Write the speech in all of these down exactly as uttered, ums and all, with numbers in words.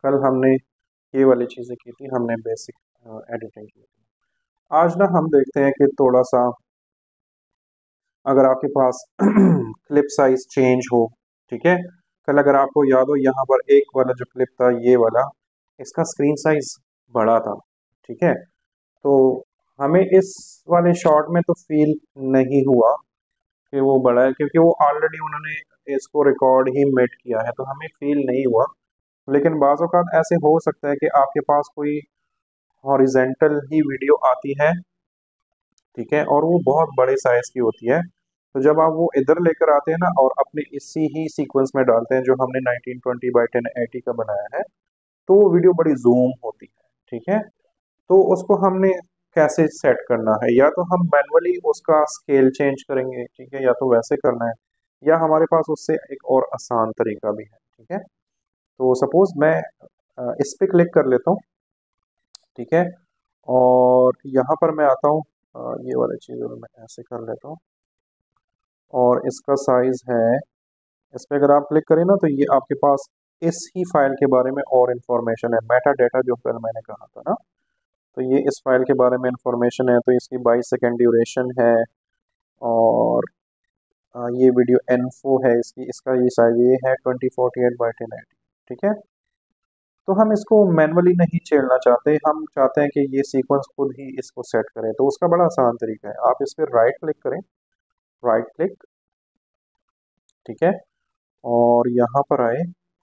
कल हमने ये वाली चीज़ें की थी, हमने बेसिक एडिटिंग की थी। आज ना हम देखते हैं कि थोड़ा सा अगर आपके पास क्लिप साइज चेंज हो, ठीक है। कल अगर आपको याद हो, यहाँ पर एक वाला जो क्लिप था ये वाला, इसका स्क्रीन साइज बड़ा था, ठीक है। तो हमें इस वाले शॉट में तो फील नहीं हुआ कि वो बड़ा है, क्योंकि वो ऑलरेडी उन्होंने इसको रिकॉर्ड ही मेट किया है, तो हमें फील नहीं हुआ। लेकिन बाज़ औक़ात ऐसे हो सकता है कि आपके पास कोई हॉरिजेंटल ही वीडियो आती है, ठीक है, और वो बहुत बड़े साइज की होती है। तो जब आप वो इधर लेकर आते हैं ना और अपने इसी ही सीक्वेंस में डालते हैं जो हमने nineteen twenty by ten eighty का बनाया है, तो वो वीडियो बड़ी जूम होती है, ठीक है। तो उसको हमने कैसे सेट करना है, या तो हम मैनुअली उसका स्केल चेंज करेंगे, ठीक है, या तो वैसे करना है, या हमारे पास उससे एक और आसान तरीका भी है, ठीक है। तो सपोज मैं अ, इस पे क्लिक कर लेता हूँ, ठीक है, और यहाँ पर मैं आता हूँ, अ, ये वाली चीज़ मैं ऐसे कर लेता हूँ, और इसका साइज है, इस पे अगर आप क्लिक करें ना तो ये आपके पास इस ही फाइल के बारे में और इन्फॉर्मेशन है, मेटा डेटा जो कल मैंने कहा था ना। तो ये इस फाइल के बारे में इन्फॉर्मेशन है, तो इसकी बाईस सेकेंड ड्यूरेशन है, और अ, ये वीडियो इन्फो है इसकी, इसका ये साइज ये है twenty forty eight by ten eighty, ठीक है। तो हम इसको मैनुअली नहीं छेड़ना चाहते, हम चाहते हैं कि ये सीक्वेंस खुद ही इसको सेट करें। तो उसका बड़ा आसान तरीका है, आप इस पर राइट क्लिक करें, राइट क्लिक, ठीक है, और यहाँ पर आए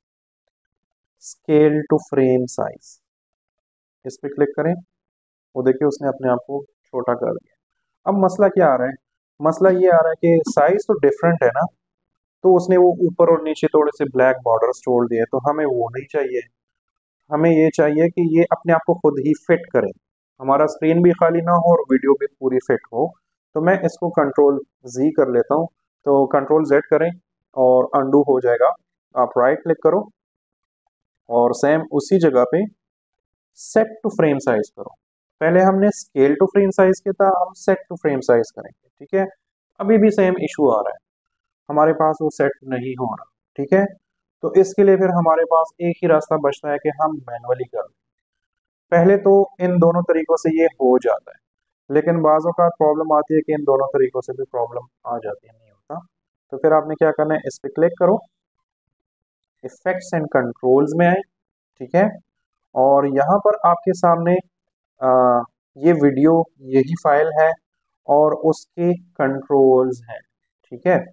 स्केल टू फ्रेम साइज, इस पे क्लिक करें। वो देखिए उसने अपने आप को छोटा कर दिया। अब मसला क्या आ रहा है, मसला ये आ रहा है कि साइज तो डिफरेंट है ना, तो उसने वो ऊपर और नीचे थोड़े से ब्लैक बॉर्डर्स छोड़ दिए, तो हमें वो नहीं चाहिए। हमें ये चाहिए कि ये अपने आप को खुद ही फिट करे, हमारा स्क्रीन भी खाली ना हो और वीडियो भी पूरी फिट हो। तो मैं इसको कंट्रोल जी कर लेता हूँ, तो कंट्रोल जेड करें और अंडू हो जाएगा। आप राइट क्लिक करो और सेम उसी जगह पे सेट टू फ्रेम साइज करो। पहले हमने स्केल टू फ्रेम साइज किया था, हम सेट टू फ्रेम साइज करेंगे, ठीक है। अभी भी सेम इशू आ रहा है, हमारे पास वो सेट नहीं हो रहा, ठीक है। तो इसके लिए फिर हमारे पास एक ही रास्ता बचता है कि हम मैनुअली कर लें। पहले तो इन दोनों तरीकों से ये हो जाता है, लेकिन बाज़ औक़ात प्रॉब्लम आती है कि इन दोनों तरीकों से भी प्रॉब्लम आ जाती है, नहीं होता। तो फिर आपने क्या करना है, इस पे क्लिक करो, इफेक्ट्स एंड कंट्रोल्स में आए, ठीक है, और यहाँ पर आपके सामने आ, ये वीडियो यही फाइल है और उसके कंट्रोल्स हैं, ठीक है।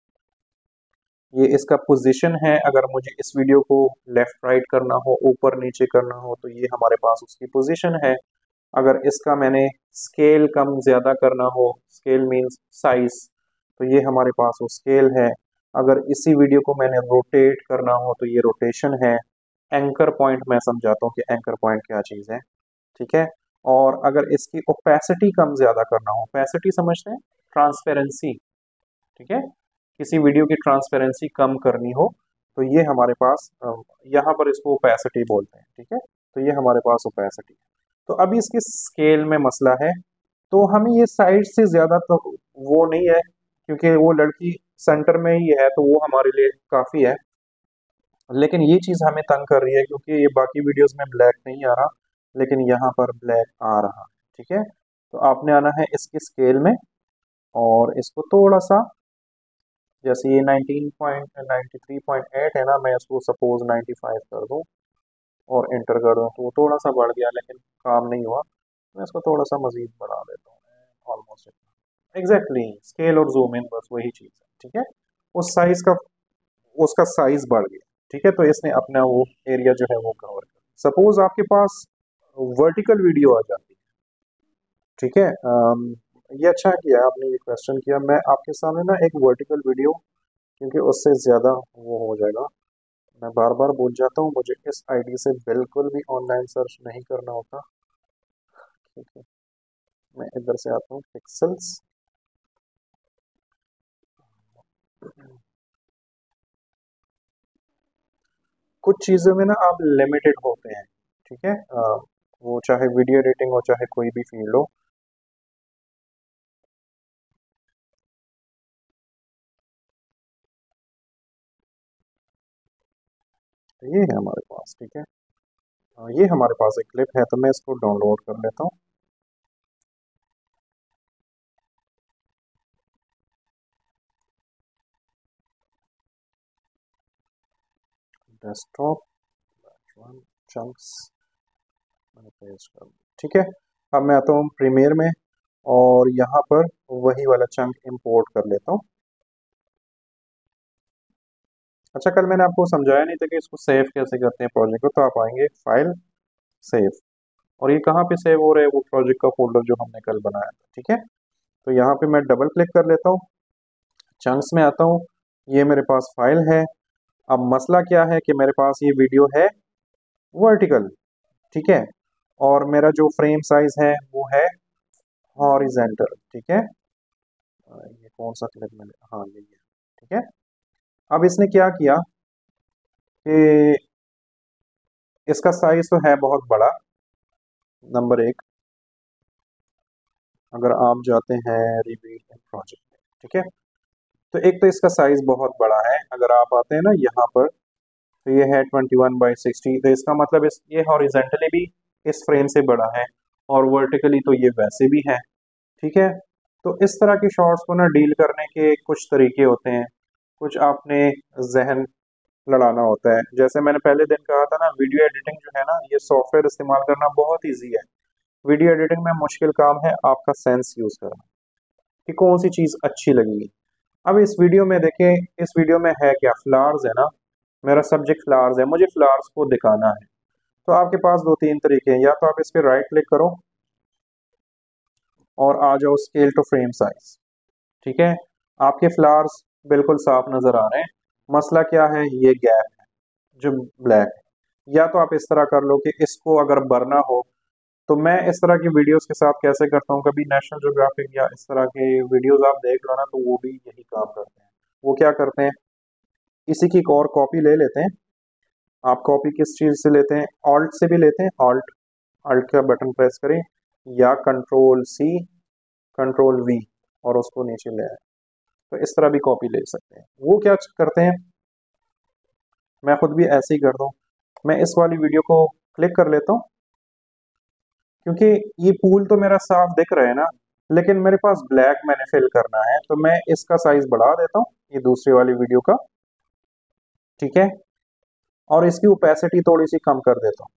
ये इसका पोजीशन है, अगर मुझे इस वीडियो को लेफ्ट राइट करना हो, ऊपर नीचे करना हो, तो ये हमारे पास उसकी पोजीशन है। अगर इसका मैंने स्केल कम ज़्यादा करना हो, स्केल मींस साइज, तो ये हमारे पास वो स्केल है। अगर इसी वीडियो को मैंने रोटेट करना हो तो ये रोटेशन है। एंकर पॉइंट मैं समझाता हूँ कि एंकर पॉइंट क्या चीज़ है, ठीक है। और अगर इसकी ओपेसिटी कम ज़्यादा करना हो, ओपेसिटी समझते हैं, ट्रांसपेरेंसी, ठीक है, किसी वीडियो की ट्रांसपेरेंसी कम करनी हो तो ये हमारे पास अ, यहाँ पर इसको ओपेसिटी बोलते हैं, ठीक है। तो ये हमारे पास ओपेसिटी है। तो अभी इसके स्केल में मसला है, तो हमें ये साइड से ज़्यादा तो वो नहीं है, क्योंकि वो लड़की सेंटर में ही है, तो वो हमारे लिए काफ़ी है। लेकिन ये चीज़ हमें तंग कर रही है, क्योंकि ये बाकी वीडियोस में ब्लैक नहीं आ रहा, लेकिन यहाँ पर ब्लैक आ रहा है, ठीक है। तो आपने आना है इसकी स्केल में, और इसको थोड़ा सा, जैसे ये nineteen point ninety three point eight है ना, मैं इसको सपोज नाइन्टी फाइव कर दूँ और इंटर कर दूँ, तो वो थोड़ा सा बढ़ गया लेकिन काम नहीं हुआ। मैं इसको थोड़ा सा मज़ीद बढ़ा देता हूँ, ऑलमोस्ट एग्जैक्टली स्केल और जूम इन बस वही चीज़ है, ठीक है। उस साइज़ का, उसका साइज़ बढ़ गया, ठीक है, तो इसने अपना वो एरिया जो है वो कवर कर। सपोज आपके पास वर्टिकल वीडियो आ जाती है, ठीक है। अम, ये अच्छा किया आपने ये क्वेश्चन किया, मैं आपके सामने ना एक वर्टिकल वीडियो, क्योंकि उससे ज़्यादा वो हो जाएगा, मैं बार बार भूल जाता हूँ, मुझे इस आईडी से बिल्कुल भी ऑनलाइन सर्च नहीं करना होता, ठीक है। मैं इधर से आता हूँ पिक्सल्स, कुछ चीज़ों में ना आप लिमिटेड होते हैं, ठीक है, अ, वो चाहे वीडियो एडिटिंग हो चाहे कोई भी फील्ड हो। ये है हमारे पास, ठीक है। ये हमारे पास एक क्लिप है, तो मैं इसको डाउनलोड कर लेता हूँ। डेस्कटॉप चंक्स मैंने पेस्ट कर दिया, ठीक है। अब मैं आता हूँ प्रीमियर में और यहाँ पर वही वाला चंक इंपोर्ट कर लेता हूँ। अच्छा, कल मैंने आपको समझाया नहीं था कि इसको सेव कैसे करते हैं प्रोजेक्ट को। तो आप आएंगे फाइल सेव, और ये कहाँ पे सेव हो रहा है, वो प्रोजेक्ट का फोल्डर जो हमने कल बनाया था, ठीक है। तो यहाँ पे मैं डबल क्लिक कर लेता हूँ, चंक्स में आता हूँ, ये मेरे पास फाइल है। अब मसला क्या है कि मेरे पास ये वीडियो है वर्टिकल, ठीक है, और मेरा जो फ्रेम साइज है वो है हॉरिजेंटल, ठीक है। ये कौन सा क्लिप मैंने, हाँ ये है, ठीक है। अब इसने क्या किया कि इसका साइज तो है बहुत बड़ा, नंबर एक। अगर आप जाते हैं रिवील इन प्रोजेक्ट में, ठीक है, तो एक तो इसका साइज बहुत बड़ा है। अगर आप आते हैं ना यहाँ पर, तो ये है ट्वेंटी वन बाई सिक्सटी, तो इसका मतलब इस ये हॉरिजेंटली भी इस फ्रेम से बड़ा है और वर्टिकली तो ये वैसे भी है, ठीक है। तो इस तरह की शॉट्स को ना डील करने के कुछ तरीके होते हैं, कुछ आपने जहन लड़ाना होता है। जैसे मैंने पहले दिन कहा था ना, वीडियो एडिटिंग जो है ना, ये सॉफ्टवेयर इस्तेमाल करना बहुत ईजी है। वीडियो एडिटिंग में मुश्किल काम है आपका सेंस यूज करना, कि कौन सी चीज अच्छी लगेगी। अब इस वीडियो में देखें, इस वीडियो में है क्या, फ्लावर्स है ना, मेरा सब्जेक्ट फ्लावर्स है, मुझे फ्लावर्स को दिखाना है। तो आपके पास दो तीन तरीके हैं, या तो आप इस पर राइट क्लिक करो और आ जाओ स्केल टू फ्रेम साइज, ठीक है। आपके फ्लावर्स बिल्कुल साफ नजर आ रहे हैं। मसला क्या है, ये गैप है जो ब्लैक है। या तो आप इस तरह कर लो कि इसको अगर भरना हो, तो मैं इस तरह की वीडियोस के साथ कैसे करता हूँ, कभी नेशनल ज्योग्राफिक या इस तरह के वीडियोस आप देख लो ना, तो वो भी यही काम करते हैं। वो क्या करते हैं, इसी की एक और कॉपी ले लेते हैं। आप कॉपी किस चीज से लेते हैं, ऑल्ट से भी लेते हैं, ऑल्ट अल्ट का बटन प्रेस करें, या कंट्रोल सी कंट्रोल वी और उसको नीचे ले आए, तो इस तरह भी कॉपी ले सकते हैं। वो क्या करते हैं, मैं खुद भी ऐसे ही करता हूँ। मैं इस वाली वीडियो को क्लिक कर लेता हूँ, क्योंकि ये पूल तो मेरा साफ दिख रहा है ना, लेकिन मेरे पास ब्लैक मैंने फिल करना है, तो मैं इसका साइज बढ़ा देता हूँ, ये दूसरी वाली वीडियो का, ठीक है, और इसकी ओपेसिटी थोड़ी सी कम कर देता हूँ,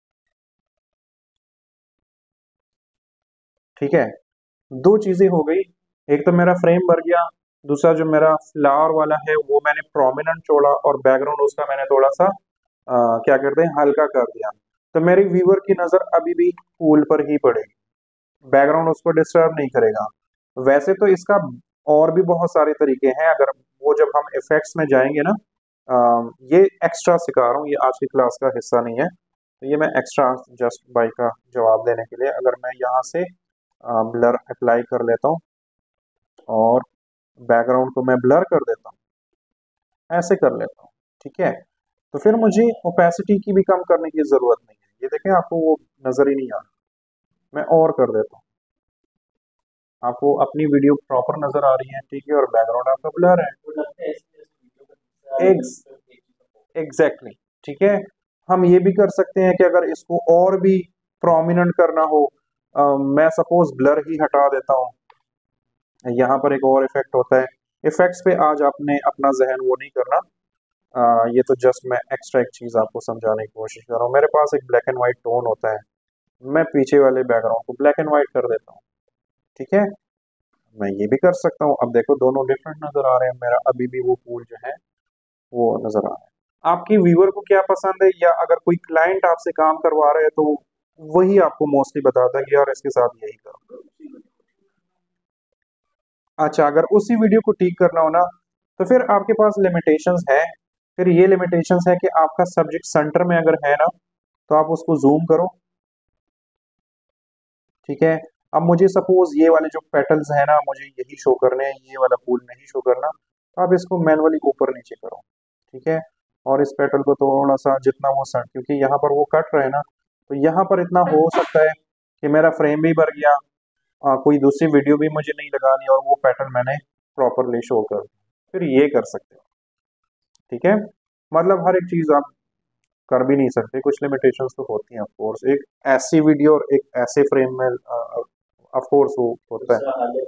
ठीक है। दो चीजें हो गई, एक तो मेरा फ्रेम भर गया, दूसरा जो मेरा फ्लावर वाला है वो मैंने प्रोमिनेंट छोड़ा और बैकग्राउंड उसका मैंने थोड़ा सा आ, क्या करते हैं, हल्का कर दिया। तो मेरी व्यूअर की नजर अभी भी फूल पर ही पड़ेगी, बैकग्राउंड उसको डिस्टर्ब नहीं करेगा। वैसे तो इसका और भी बहुत सारे तरीके हैं, अगर वो जब हम इफेक्ट्स में जाएंगे ना, आ, ये एक्स्ट्रा सिखा रहा हूँ, ये आज की क्लास का हिस्सा नहीं है, तो ये मैं एक्स्ट्रा जस्ट बाई का जवाब देने के लिए, अगर मैं यहाँ से ब्लर अप्लाई कर लेता हूँ और बैकग्राउंड को मैं ब्लर कर देता हूँ, ऐसे कर लेता हूँ, ठीक है। तो फिर मुझे ओपेसिटी की भी कम करने की जरूरत नहीं है। ये देखें, आपको वो नजर ही नहीं आ रहा, मैं और कर देता हूँ, आपको अपनी वीडियो प्रॉपर नजर आ रही है, ठीक है, और बैकग्राउंड आपका ब्लर है। एग्स एग्जैक्टली, ठीक है। हम ये भी कर सकते हैं कि अगर इसको और भी प्रोमिनेंट करना हो, अ, मैं सपोज ब्लर ही हटा देता हूँ, यहाँ पर एक और इफेक्ट होता है। इफेक्ट्स पे आज आपने अपना जहन वो नहीं करना, आ, ये तो जस्ट मैं एक्स्ट्रा एक चीज आपको समझाने की कोशिश कर रहा हूँ। मेरे पास एक ब्लैक एंड व्हाइट टोन होता है, मैं पीछे वाले बैकग्राउंड को ब्लैक एंड व्हाइट कर देता हूँ, ठीक है। मैं ये भी कर सकता हूँ, अब देखो दोनों डिफरेंट नजर आ रहे हैं, मेरा अभी भी वो फूल जो है वो नजर आ रहा है। आपकी व्यूअर को क्या पसंद है, या अगर कोई क्लाइंट आपसे काम करवा रहे हैं तो वही आपको मोस्टली बताता है कि यार इसके साथ यही करो। अच्छा, अगर उसी वीडियो को ठीक करना हो ना, तो फिर आपके पास लिमिटेशंस है। फिर ये लिमिटेशंस है कि आपका सब्जेक्ट सेंटर में अगर है ना, तो आप उसको जूम करो, ठीक है। अब मुझे सपोज ये वाले जो पेटल्स है ना, मुझे यही शो करने हैं, ये वाला फूल नहीं शो करना, तो आप इसको मैनुअली ऊपर नीचे करो, ठीक है। और इस पेटल को थोड़ा सा जितना वो सट, क्योंकि यहाँ पर वो कट रहे हैं ना, तो यहाँ पर इतना हो सकता है कि मेरा फ्रेम भी भर गया, आ, कोई दूसरी वीडियो भी मुझे नहीं लगानी और वो पैटर्न मैंने प्रॉपरली शो कर दिया। फिर ये कर सकते हो, ठीक है। मतलब हर एक चीज आप कर भी नहीं सकते, कुछ लिमिटेशंस तो होती हैं ऑफ कोर्स, एक ऐसी वीडियो और एक ऐसे फ्रेम में ऑफ कोर्स वो होता है।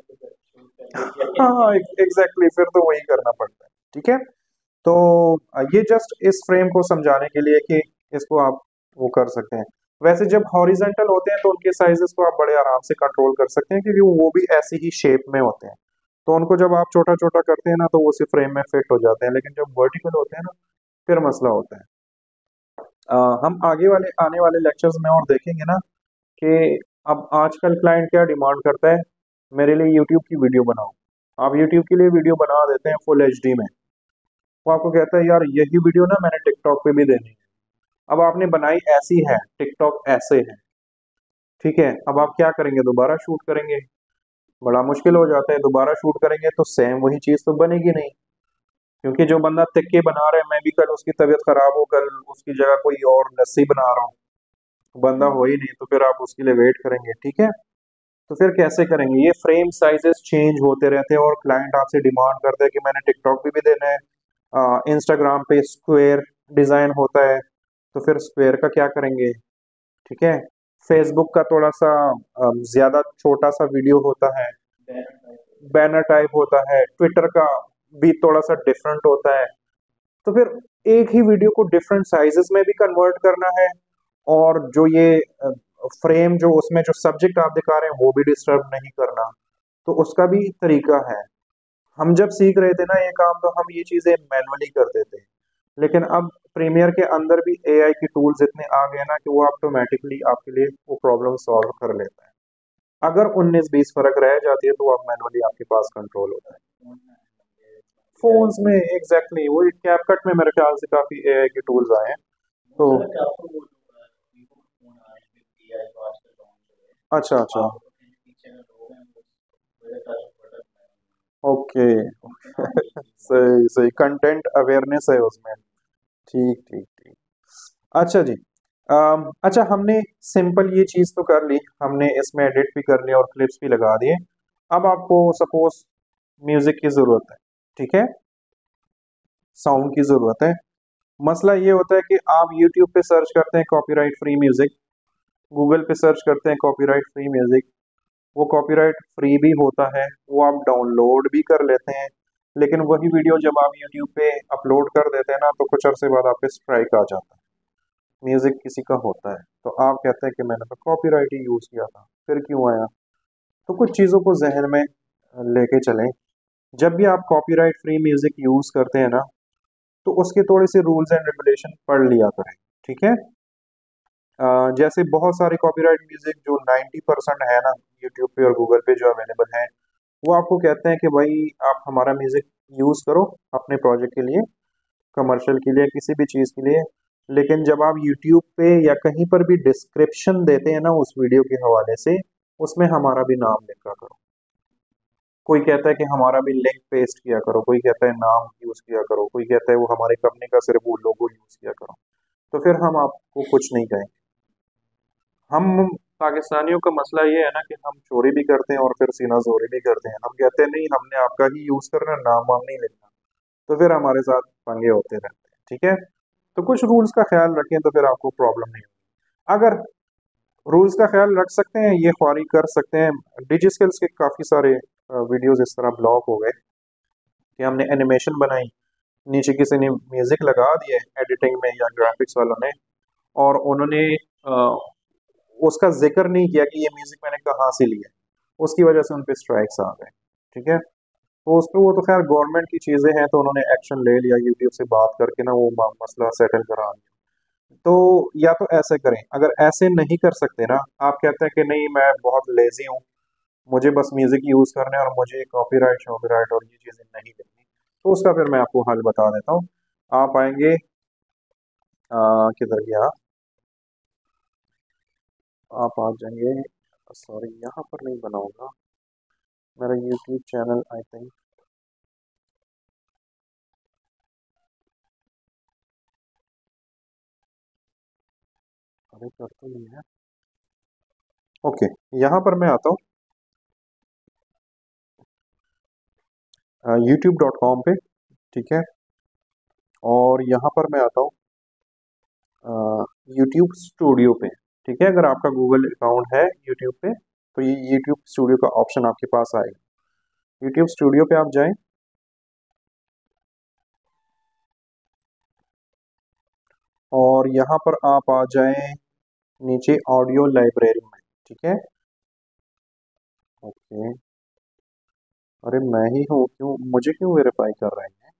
हाँ एग्जैक्टली, फिर तो वही करना पड़ता है। ठीक है, तो अ, ये जस्ट इस फ्रेम को समझाने के लिए कि इसको आप वो कर सकते हैं। वैसे जब हॉरिजेंटल होते हैं तो उनके साइजेस को आप बड़े आराम से कंट्रोल कर सकते हैं, क्योंकि वो भी ऐसी ही शेप में होते हैं। तो उनको जब आप छोटा छोटा करते हैं ना तो वो उसी फ्रेम में फिट हो जाते हैं, लेकिन जब वर्टिकल होते हैं ना फिर मसला होता है। अ, हम आगे वाले आने वाले लेक्चर्स में और देखेंगे ना कि अब आजकल क्लाइंट क्या डिमांड करता है, मेरे लिए यूट्यूब की वीडियो बनाओ। आप यूट्यूब के लिए वीडियो बना देते हैं फुल एच डी में, वो आपको कहता है यार यही वीडियो ना मैंने टिकटॉक पे भी देनी है। अब आपने बनाई ऐसी है, टिकटॉक ऐसे है, ठीक है, अब आप क्या करेंगे, दोबारा शूट करेंगे, बड़ा मुश्किल हो जाता है। दोबारा शूट करेंगे तो सेम वही चीज तो बनेगी नहीं, क्योंकि जो बंदा तिक के बना रहा है, मैं भी कल उसकी तबीयत खराब हो, कल उसकी जगह कोई और लस्सी बना रहा हूँ, बंदा हो ही नहीं, तो फिर आप उसके लिए वेट करेंगे, ठीक है। तो फिर कैसे करेंगे, ये फ्रेम साइजेस चेंज होते रहते हैं और क्लाइंट आपसे डिमांड करता है कि मैंने टिकटॉक पे भी देना है, इंस्टाग्राम पे स्क्वायर डिजाइन होता है, तो फिर स्क्वायर का क्या करेंगे, ठीक है। फेसबुक का थोड़ा सा अ, ज्यादा छोटा सा वीडियो होता है, बैनर टाइप होता है, ट्विटर का भी थोड़ा सा डिफरेंट होता है। तो फिर एक ही वीडियो को डिफरेंट साइजेस में भी कन्वर्ट करना है, और जो ये फ्रेम जो उसमें जो सब्जेक्ट आप दिखा रहे हैं वो भी डिस्टर्ब नहीं करना, तो उसका भी तरीका है। हम जब सीख रहे थे ना ये काम, तो हम ये चीजें मैनुअली करते थे, लेकिन अब प्रीमियर के अंदर भी एआई की टूल्स इतने आ गए ना कि वो ऑटोमेटिकली आपके लिए वो प्रॉब्लम सॉल्व कर लेता है। अगर उन्नीस बीस फर्क रह जाती है तो आप मैनुअली आपके पास कंट्रोल होता है फोन्स में। एग्जैक्टली exactly, वो कैपकट में मेरे ख्याल से काफी एआई के टूल्स आए हैं। तो अच्छा अच्छा, ओके सही सही, कंटेंट अवेयरनेस है उसमें। ठीक ठीक ठीक, अच्छा जी। अम, अच्छा, हमने सिंपल ये चीज तो कर ली, हमने इसमें एडिट भी कर लिया और क्लिप्स भी लगा दिए। अब आपको सपोज म्यूजिक की जरूरत है, ठीक है, साउंड की जरूरत है। मसला ये होता है कि आप यूट्यूब पे सर्च करते हैं कॉपीराइट फ्री म्यूजिक, गूगल पे सर्च करते हैं कॉपीराइट फ्री म्यूजिक, वो कॉपीराइट फ्री भी होता है, वो आप डाउनलोड भी कर लेते हैं, लेकिन वही वीडियो जब आप यूट्यूब पे अपलोड कर देते हैं ना तो कुछ अरसे बाद आप पे स्ट्राइक आ जाता है, म्यूजिक किसी का होता है, तो आप कहते हैं कि मैंने तो कॉपीराइट ही यूज किया था, फिर क्यों आया। तो कुछ चीज़ों को जहन में लेके चलें, जब भी आप कॉपीराइट फ्री म्यूजिक यूज करते हैं ना तो उसके थोड़े से रूल्स एंड रेगुलेशन पढ़ लिया करें, ठीक है। अ, जैसे बहुत सारे कॉपीराइट म्यूजिक जो नाइन्टी परसेंट है ना यूट्यूब पे और गूगल पे जो अवेलेबल है, वो आपको कहते हैं कि भाई आप हमारा म्यूजिक यूज करो अपने प्रोजेक्ट के लिए, कमर्शियल के लिए, किसी भी चीज के लिए, लेकिन जब आप यूट्यूब पे या कहीं पर भी डिस्क्रिप्शन देते हैं ना उस वीडियो के हवाले से, उसमें हमारा भी नाम लिखा करो। कोई कहता है कि हमारा भी लिंक पेस्ट किया करो, कोई कहता है नाम यूज किया करो, कोई कहता है वो हमारी कंपनी का सिर्फ वो लोगो यूज किया करो, तो फिर हम आपको कुछ नहीं कहेंगे। हम पाकिस्तानियों का मसला ये है ना कि हम चोरी भी करते हैं और फिर सीना जोरी भी करते हैं, हम कहते हैं नहीं हमने आपका ही यूज करना, नाम वाम नहीं लिखना, तो फिर हमारे साथ पंगे होते रहते हैं, ठीक है। तो कुछ रूल्स का ख्याल रखें तो फिर आपको प्रॉब्लम नहीं होगी। अगर रूल्स का ख्याल रख सकते हैं, ये ख्वारी कर सकते हैं, डिजी स्किल्स के काफ़ी सारे वीडियोस इस तरह ब्लॉक हो गए कि हमने एनिमेशन बनाई, नीचे किसी ने म्यूजिक लगा दिया एडिटिंग में या ग्राफिक्स वालों ने, और उन्होंने अ, उसका जिक्र नहीं किया कि ये म्यूजिक मैंने कहाँ से लिया, उसकी वजह से उन पे स्ट्राइक्स आ गए, ठीक है। तो उस पर वो तो खैर गवर्नमेंट की चीज़ें हैं, तो उन्होंने एक्शन ले लिया, यूट्यूब से बात करके ना वो मा- मसला सेटल करा दिया। तो या तो ऐसे करें, अगर ऐसे नहीं कर सकते ना, आप कहते हैं कि नहीं मैं बहुत लेजी हूँ, मुझे बस म्यूजिक यूज करना है और मुझे कॉपीराइट शॉपीराइट और ये चीजें नहीं देखनी, तो उसका फिर मैं आपको हल बता देता हूँ। आप आएंगे अ, किधर गया, आप आ जाएंगे, सॉरी यहाँ पर नहीं बनाऊंगा, मेरा यूट्यूब चैनल आई थिंक, अरे कर तो नहीं है, ओके, यहाँ पर मैं आता हूँ यूट्यूब डॉट कॉम पे, ठीक है, और यहाँ पर मैं आता हूँ यूट्यूब स्टूडियो पे, ठीक है। अगर आपका गूगल अकाउंट है यूट्यूब पे तो ये यूट्यूब स्टूडियो का ऑप्शन आपके पास आएगा। यूट्यूब स्टूडियो पे आप जाएं और यहाँ पर आप आ जाएं नीचे ऑडियो लाइब्रेरी में, ठीक है। ओके, अरे मैं ही हूँ, क्यों मुझे क्यों वेरीफाई कर रहे हैं?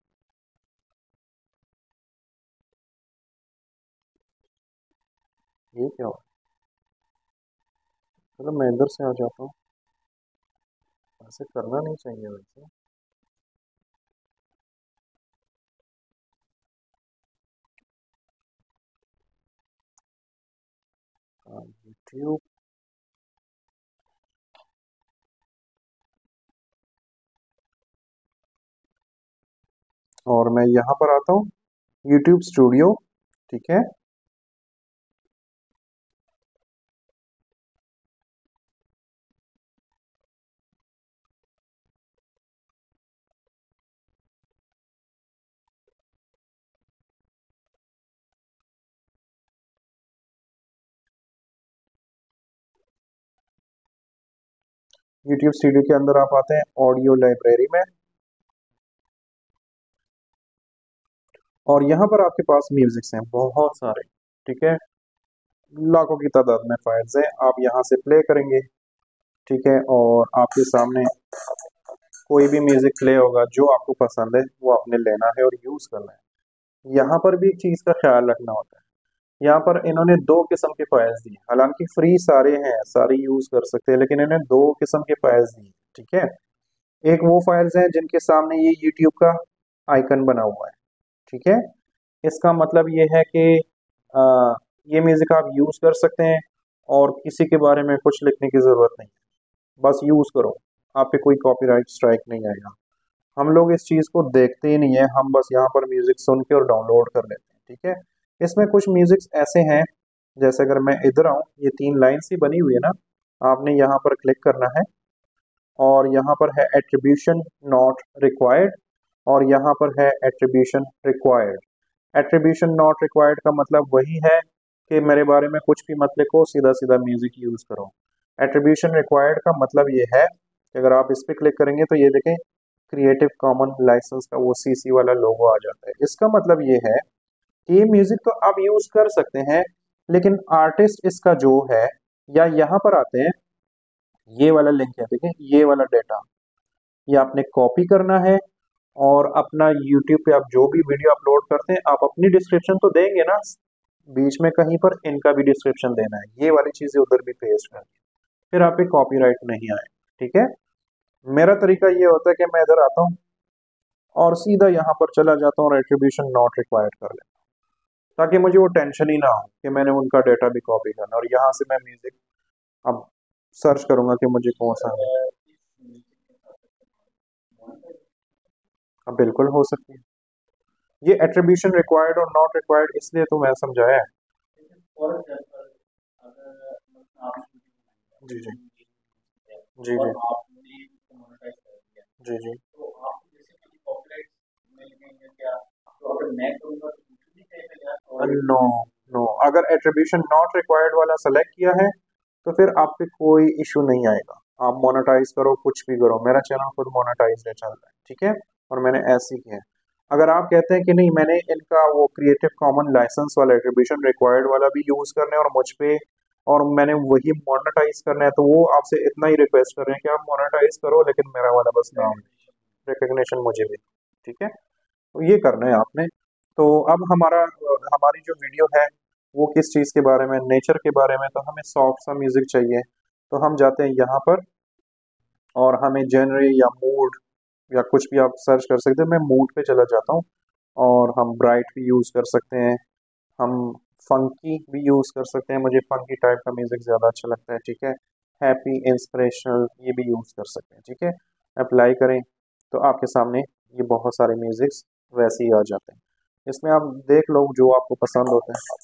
ये क्या हो? चलो मैं इधर से आ जाता हूँ, ऐसे करना नहीं चाहिए वैसे। यूट्यूब, और मैं यहाँ पर आता हूँ यूट्यूब स्टूडियो, ठीक है। यूट्यूब स्टूडियो के अंदर आप आते हैं ऑडियो लाइब्रेरी में, और यहाँ पर आपके पास म्यूजिक्स हैं बहुत सारे, ठीक है। लाखों की तादाद में फाइल्स हैं, आप यहाँ से प्ले करेंगे, ठीक है। और आपके सामने कोई भी म्यूजिक प्ले होगा जो आपको पसंद है वो आपने लेना है और यूज करना है। यहाँ पर भी एक चीज का ख्याल रखना होता है, यहाँ पर इन्होंने दो किस्म के फाइल्स दिए, हालांकि फ्री सारे हैं, सारे यूज कर सकते हैं, लेकिन इन्होंने दो किस्म के फाइल्स दिए, ठीक है। एक वो फाइल्स हैं जिनके सामने ये यूट्यूब का आइकन बना हुआ है, ठीक है। इसका मतलब ये है कि आ, ये म्यूजिक आप यूज कर सकते हैं और किसी के बारे में कुछ लिखने की जरूरत नहीं, बस यूज करो, आप पे कोई कॉपीराइट स्ट्राइक नहीं आएगा। हम लोग इस चीज को देखते ही नहीं है, हम बस यहाँ पर म्यूजिक सुन के और डाउनलोड कर लेते हैं, ठीक है। इसमें कुछ म्यूजिक ऐसे हैं, जैसे अगर मैं इधर आऊँ, ये तीन लाइन्स ही बनी हुई है ना, आपने यहाँ पर क्लिक करना है और यहाँ पर है एट्रीब्यूशन नॉट रिक्वायर्ड और यहाँ पर है attribution required. Attribution not required का मतलब वही है कि मेरे बारे में कुछ भी मत लिखो, सीधा सीधा म्यूजिक यूज करो। एट्रीब्यूशन रिक्वायर्ड का मतलब ये है कि अगर आप इस पर क्लिक करेंगे तो ये देखें क्रिएटिव कॉमन लाइसेंस का वो सीसी वाला लोगो आ जाता है। इसका मतलब ये है कि ये म्यूजिक तो आप यूज कर सकते हैं, लेकिन आर्टिस्ट इसका जो है, या यहाँ पर आते हैं, ये वाला लिंक है, देखें ये वाला डेटा, ये आपने कॉपी करना है और अपना यूट्यूब पे आप जो भी वीडियो अपलोड करते हैं आप अपनी डिस्क्रिप्शन तो देंगे ना, बीच में कहीं पर इनका भी डिस्क्रिप्शन देना है, ये वाली चीजें उधर भी पेस्ट करनी है, फिर आप पे कॉपीराइट नहीं आए, ठीक है। मेरा तरीका ये होता है कि मैं इधर आता हूँ और सीधा यहाँ पर चला जाता हूँ और एट्रीब्यूशन नॉट रिक्वायर्ड कर लेता हूँ, ताकि मुझे वो टेंशन ही ना हो कि मैंने उनका डेटा भी कॉपी करना, और यहाँ से मैं म्यूजिक अब सर्च करूंगा कि मुझे कौन सा है। अब बिल्कुल हो सकती है, ये एट्रीब्यूशन रिक्वायर्ड और नॉट रिक्वायर्ड इसलिए तो मैं समझाया है। जी जी जी जी जी जी। नो नो, अगर एट्रीब्यूशन नॉट रिक्वायर्ड वाला सेलेक्ट किया है तो फिर आप पे कोई इशू नहीं आएगा, आप मोनेटाइज करो कुछ भी करो, मेरा चैनल खुद मोनेटाइज है, चल रहा है, ठीक है। और मैंने ऐसे ही किया है। अगर आप कहते हैं कि नहीं मैंने इनका वो क्रिएटिव कॉमन लाइसेंस वाला एट्रीब्यूशन रिक्वायर्ड वाला भी यूज करना है और मुझ पे और मैंने वही मोनेटाइज करना है, तो वो आपसे इतना ही रिक्वेस्ट कर रहे हैं कि आप मोनेटाइज करो, लेकिन मेरा वाला बस नाम रिकग्निशन मुझे भी, ठीक है। तो ये करना है आपने। तो अब हमारा हमारी जो वीडियो है वो किस चीज़ के बारे में, नेचर के बारे में, तो हमें सॉफ्ट सा म्यूजिक चाहिए, तो हम जाते हैं यहाँ पर और हमें जेनरे या मूड या कुछ भी आप सर्च कर सकते हैं, मैं मूड पे चला जाता हूँ और हम ब्राइट भी यूज़ कर सकते हैं, हम फंकी भी यूज़ कर सकते हैं, मुझे फंकी टाइप का म्यूजिक ज़्यादा अच्छा लगता है, ठीक है। हैप्पी इंस्पिरेशनल ये भी यूज़ कर सकते हैं, ठीक है। अप्लाई करें तो आपके सामने ये बहुत सारे म्यूजिक्स वैसे ही आ जाते हैं, इसमें आप देख लो जो आपको पसंद होता है।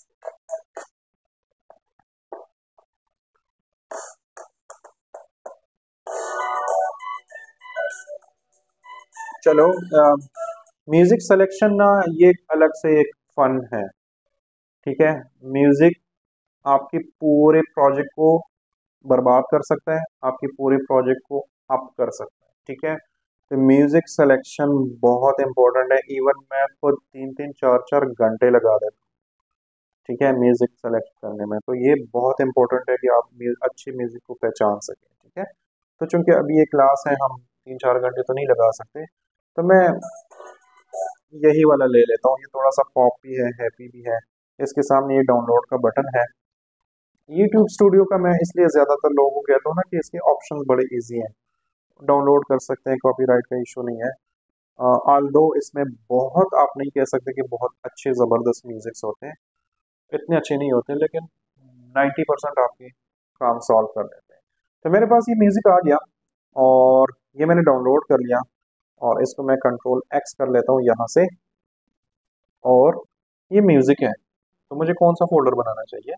चलो म्यूजिक सिलेक्शन ना ये अलग से एक फन है, ठीक है। म्यूजिक आपके पूरे प्रोजेक्ट को बर्बाद कर सकता है, आपके पूरे प्रोजेक्ट को अप कर सकता है। ठीक है, तो म्यूजिक सिलेक्शन बहुत इंपॉर्टेंट है। इवन मैं खुद तीन तीन चार चार घंटे लगा देता हूँ, ठीक है, म्यूजिक सेलेक्ट करने में। तो ये बहुत इंपॉर्टेंट है कि आप म्यू- अच्छी म्यूजिक को पहचान सकें। ठीक है, तो चूंकि अभी ये क्लास है, हम तीन चार घंटे तो नहीं लगा सकते, तो मैं यही वाला ले लेता हूँ। ये थोड़ा सा पॉप भी है, हैप्पी भी है। इसके सामने ये डाउनलोड का बटन है। यूट्यूब स्टूडियो का मैं इसलिए ज़्यादातर लोगों को कहता हूँ ना कि इसके ऑप्शंस बड़े इजी हैं, डाउनलोड कर सकते हैं, कॉपीराइट का इशू नहीं है। ऑल्दो इसमें बहुत, आप नहीं कह सकते कि बहुत अच्छे ज़बरदस्त म्यूजिक्स होते हैं, इतने अच्छे नहीं होते, लेकिन नाइन्टी परसेंट आपके काम सॉल्व कर देते हैं। तो मेरे पास ये म्यूज़िक आ गया और ये मैंने डाउनलोड कर लिया, और इसको मैं कंट्रोल एक्स कर लेता हूँ यहाँ से, और ये म्यूज़िक है। तो मुझे कौन सा फोल्डर बनाना चाहिए?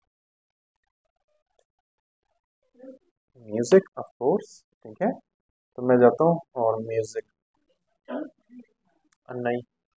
Music of course. ठीक है, तो मैं जाता हूँ और म्यूज़िक, नहीं,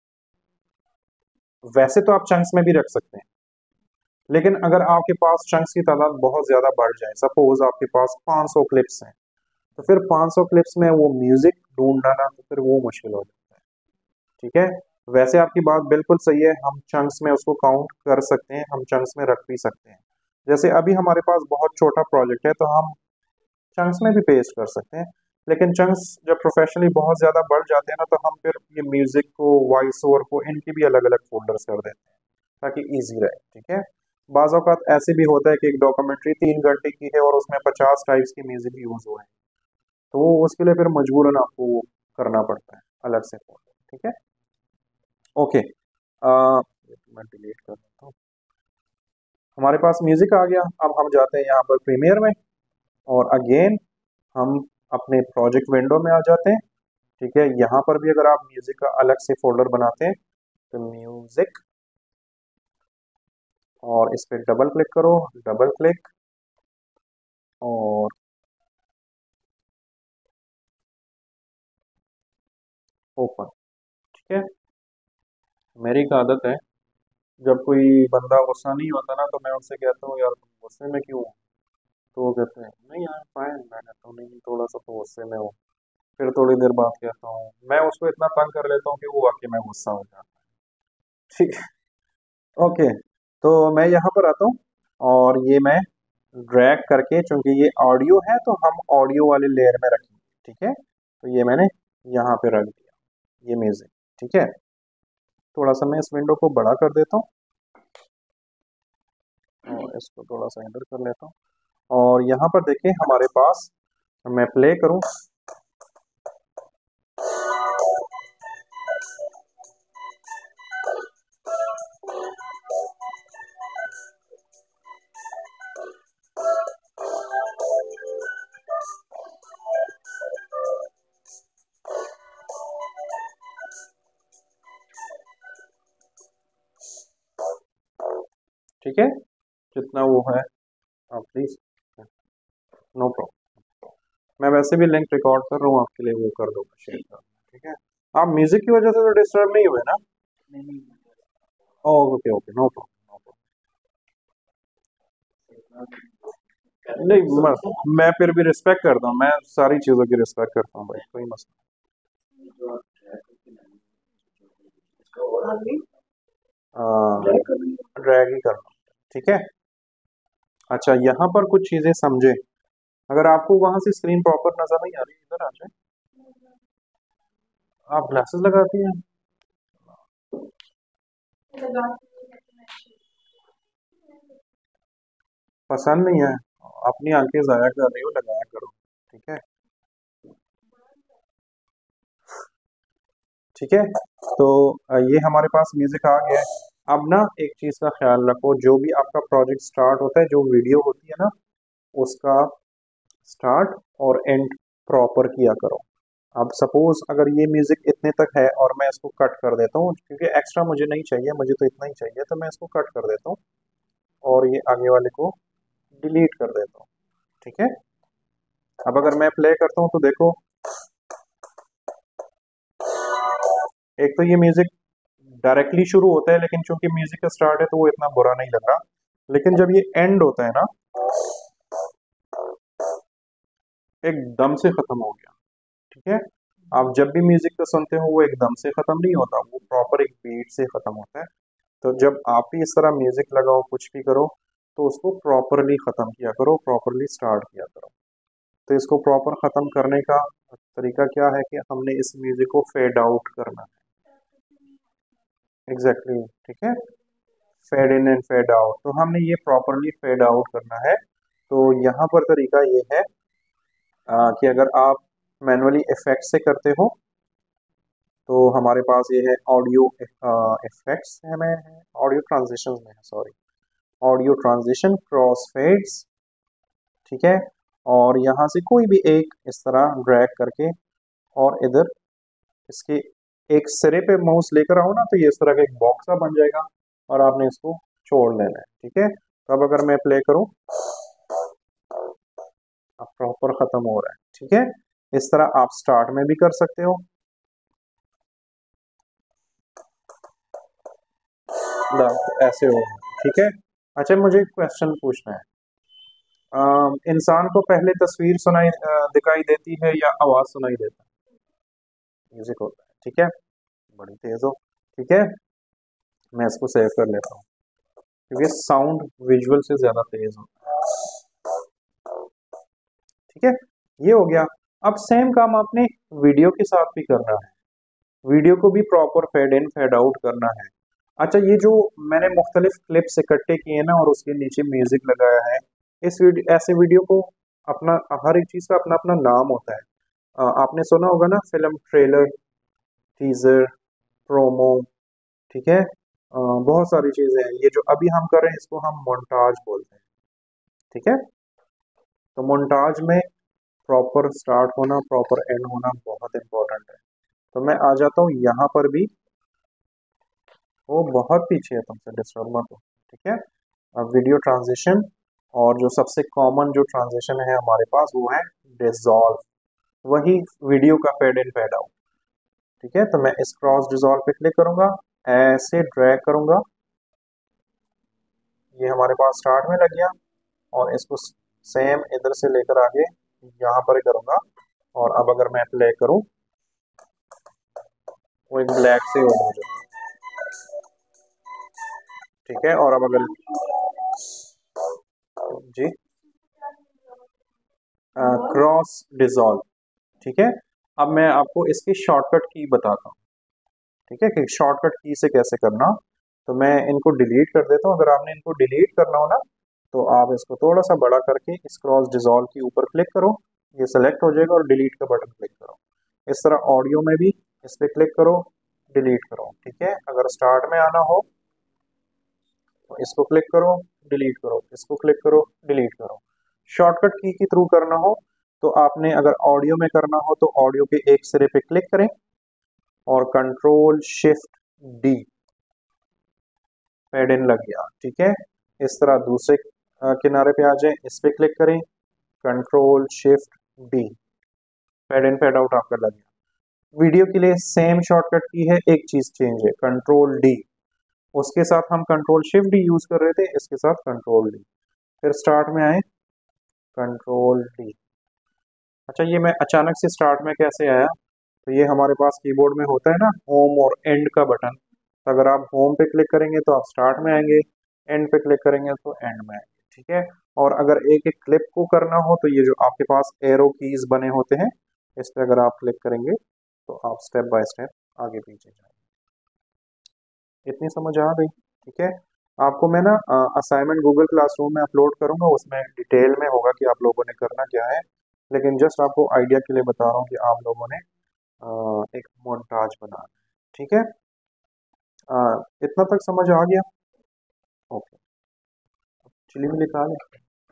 वैसे तो आप चंक्स में भी रख सकते हैं, लेकिन अगर आपके पास चंक्स की तादाद बहुत ज़्यादा बढ़ जाए, सपोज आपके पास पाँच सौ क्लिप्स हैं, तो फिर पाँच सौ क्लिप्स में वो म्यूज़िक ढूंढना ना, तो फिर वो मुश्किल हो जाता है। ठीक है, वैसे आपकी बात बिल्कुल सही है, हम चंक्स में उसको काउंट कर सकते हैं, हम चंक्स में रख भी सकते हैं। जैसे अभी हमारे पास बहुत छोटा प्रोजेक्ट है, तो हम चंक्स में भी पेस्ट कर सकते हैं, लेकिन चंक्स जब प्रोफेशनली बहुत ज़्यादा बढ़ जाते हैं ना, तो हम फिर ये म्यूज़िक को, वॉइस ओवर को, इनकी भी अलग अलग फोल्डर्स कर देते हैं ताकि ईजी रहे। ठीक है, बाज़ औक़ात ऐसे भी होता है कि एक डॉक्यूमेंट्री तीन घंटे की है और उसमें पचास टाइप्स की म्यूज़िक यूज़ हुए हैं, तो उसके लिए फिर मजबूरन आपको वो करना पड़ता है अलग से फोल्डर। ठीक है, ओके, आ, मैं डिलीट कर देता हूँ। हमारे पास म्यूजिक आ गया। अब हम जाते हैं यहाँ पर प्रीमियर में, और अगेन हम अपने प्रोजेक्ट विंडो में आ जाते हैं। ठीक है, यहाँ पर भी अगर आप म्यूजिक का अलग से फोल्डर बनाते हैं, तो म्यूजिक, और इस पर डबल क्लिक करो, डबल क्लिक, और ओपन। ठीक है, मेरी एक आदत है, जब कोई बंदा गुस्सा नहीं होता ना, तो मैं उससे कहता हूँ, यार तुम गुस्से में क्यों हो? तो वो कहते हैं, नहीं यार फाइन। मैं कहता हूँ, नहीं, थोड़ा सा तो गुस्से में हो। फिर थोड़ी देर बाद कहता हूँ, मैं उसको इतना तंग कर लेता हूँ कि वो वाकई में गुस्सा हो जाता है। ठीक है, ओके, तो मैं यहाँ पर आता हूँ, और ये मैं ड्रैग करके, चूंकि ये ऑडियो है तो हम ऑडियो वाले लेयर में रखेंगे। ठीक है, तो ये मैंने यहाँ पे रख दिया, ये म्यूजिक। ठीक है, थोड़ा सा मैं इस विंडो को बड़ा कर देता हूँ, और इसको थोड़ा सा इधर कर लेता हूँ, और यहाँ पर देखिए हमारे पास, मैं प्ले करूँ, ठीक है, जितना वो है आप प्लीज, नो प्रॉब्लम। मैं वैसे भी लिंक रिकॉर्ड कर रहा हूँ आपके लिए, वो कर दूंगा, शेयर कर दूंगा। ठीक है, आप म्यूजिक की वजह से तो डिस्टर्ब नहीं हुए ना? Okay okay, no problem, no problem. नहीं, मैं, मैं फिर भी रिस्पेक्ट करता हूँ, मैं सारी चीज़ों की रिस्पेक्ट करता हूँ भाई, कोई मसला नहीं, ड्रैग ही करना। ठीक है, अच्छा, यहाँ पर कुछ चीज़ें समझे। अगर आपको वहां से स्क्रीन प्रॉपर नजर नहीं आ रही, इधर आ जाए। आप ग्लासेस लगाती हैं? पसंद नहीं है? अपनी आंखें जाया कर रही हो, लगाया करो। ठीक है, ठीक है, तो अ, ये हमारे पास म्यूजिक आ गया है। अब ना एक चीज का ख्याल रखो, जो भी आपका प्रोजेक्ट स्टार्ट होता है, जो वीडियो होती है ना, उसका स्टार्ट और एंड प्रॉपर किया करो। अब सपोज अगर ये म्यूजिक इतने तक है और मैं इसको कट कर देता हूँ, क्योंकि एक्स्ट्रा मुझे नहीं चाहिए, मुझे तो इतना ही चाहिए, तो मैं इसको कट कर देता हूँ, और ये आगे वाले को डिलीट कर देता हूँ। ठीक है, अब अगर मैं प्ले करता हूँ, तो देखो, एक तो ये म्यूजिक डायरेक्टली शुरू होता है, लेकिन चूंकि म्यूजिक का स्टार्ट है तो वो इतना बुरा नहीं लग रहा। लेकिन जब ये एंड होता है ना, एकदम से खत्म हो गया। ठीक है, आप जब भी म्यूजिक को सुनते हो वो एकदम से खत्म नहीं होता, वो प्रॉपर एक बीट से खत्म होता है। तो जब आप भी इस तरह म्यूजिक लगाओ, कुछ भी करो, तो उसको प्रॉपरली खत्म किया करो, प्रॉपरली स्टार्ट किया करो। तो इसको प्रॉपर खत्म करने का तरीका क्या है कि हमने इस म्यूजिक को फेड आउट करना है। एग्जैक्टली exactly, ठीक है, fade in and fade out. तो हमने ये प्रॉपरली फेड आउट करना है। तो यहाँ पर तरीका ये है आ, कि अगर आप मैनुअली इफेक्ट से करते हो तो हमारे पास ये है ऑडियो इफेक्ट्स है, में है ऑडियो ट्रांजिशन में है, sorry, audio transition cross fades. ठीक है, और यहाँ से कोई भी एक इस तरह ड्रैग करके और इधर इसके एक सिरे पे माउस लेकर आओ ना, तो ये इस तरह का एक बॉक्स सा बन जाएगा और आपने इसको छोड़ लेना है। ठीक है, तो अब अगर मैं प्ले करूं, अब प्रॉपर खत्म हो रहा है। ठीक है, इस तरह आप स्टार्ट में भी कर सकते हो, ऐसे हो। ठीक है, अच्छा मुझे एक क्वेश्चन पूछना है, अम, इंसान को पहले तस्वीर सुनाई अ, दिखाई देती है या आवाज सुनाई देता है? म्यूजिक होता है। ठीक है, बड़ी तेज हो। ठीक है, मैं इसको सेव कर लेता हूँ क्योंकि साउंड विजुअल से ज्यादा तेज होता है। ठीक है, ये हो गया। अब सेम काम आपने वीडियो के साथ भी करना है, वीडियो को भी proper fade in fade out करना है। अच्छा, ये जो मैंने मुख्तलिफ क्लिप्स इकट्ठे किए ना और उसके नीचे म्यूजिक लगाया है, इस वीडियो ऐसे वीडियो को अपना, हर एक चीज का अपना अपना नाम होता है। अ, आपने सुना होगा ना, फिल्म ट्रेलर, टीजर, प्रोमो। ठीक है, अ, बहुत सारी चीजें हैं। ये जो अभी हम कर रहे हैं इसको हम मोन्टाज बोलते हैं। ठीक है, तो मोन्टाज में प्रॉपर स्टार्ट होना, प्रॉपर एंड होना बहुत इंपॉर्टेंट है। तो मैं आ जाता हूँ यहाँ पर भी, वो बहुत पीछे है, तुमसे डिस्टर्ब मत हो। ठीक है, अब वीडियो ट्रांजिशन, और जो सबसे कॉमन जो ट्रांजिशन है हमारे पास वो है डिसॉल्व, वही वीडियो का फेड इन फेड आउट। ठीक है, तो मैं इस क्रॉस डिसॉल्व पे क्लिक करूंगा, ऐसे ड्रैग करूंगा, ये हमारे पास स्टार्ट में लग गया, और इसको सेम इधर से लेकर आगे यहाँ पर करूंगा, और अब अगर मैं प्ले करूं वो एक ब्लैक से हो जाए। ठीक है, और अब अगर जी क्रॉस डिसॉल्व। ठीक है, अब मैं आपको इसकी शॉर्टकट की बताता हूँ। ठीक है, कि शॉर्टकट की से कैसे करना। तो मैं इनको डिलीट कर देता हूँ। अगर आपने इनको डिलीट करना हो ना, तो आप इसको थोड़ा सा बड़ा करके इस क्रॉस डिसॉल्व के ऊपर क्लिक करो, ये सेलेक्ट हो जाएगा, और डिलीट का बटन क्लिक करो। इस तरह ऑडियो में भी इस पर क्लिक करो, डिलीट करो। ठीक है, अगर स्टार्ट में आना हो तो इसको क्लिक करो, डिलीट करो, इसको क्लिक करो, डिलीट करो। शॉर्टकट की के थ्रू करना हो तो आपने, अगर ऑडियो में करना हो तो ऑडियो के एक सिरे पे क्लिक करें और control shift D, fade in लग गया। ठीक है, इस तरह दूसरे किनारे पे आ जाए, इस पे क्लिक करें, control shift D, fade in fade out आपका लग गया। वीडियो के लिए सेम शॉर्टकट की है, एक चीज चेंज है, कंट्रोल डी। उसके साथ हम कंट्रोल शिफ्ट डी यूज कर रहे थे, इसके साथ कंट्रोल डी। फिर स्टार्ट में आए, कंट्रोल डी। अच्छा, ये मैं अचानक से स्टार्ट में कैसे आया? तो ये हमारे पास कीबोर्ड में होता है ना, होम और एंड का बटन। तो अगर आप होम पे क्लिक करेंगे तो आप स्टार्ट में आएंगे, एंड पे क्लिक करेंगे तो एंड में आएंगे। ठीक है, और अगर एक एक क्लिप को करना हो तो ये जो आपके पास एरो कीज बने होते हैं, इस पे अगर आप क्लिक करेंगे तो आप स्टेप बाय स्टेप आगे पीछे जाएंगे। इतनी समझ आ गई? ठीक है, आपको मैं ना असाइनमेंट गूगल क्लासरूम में अपलोड करूंगा, उसमें डिटेल में होगा कि आप लोगों ने करना क्या है, लेकिन जस्ट आपको आइडिया के लिए बता रहा हूँ कि आप लोगों ने अ, एक मोन्टाज बनाना है। ठीक है, अ, इतना तक समझ आ गया? ओके, चिली में लिखा है,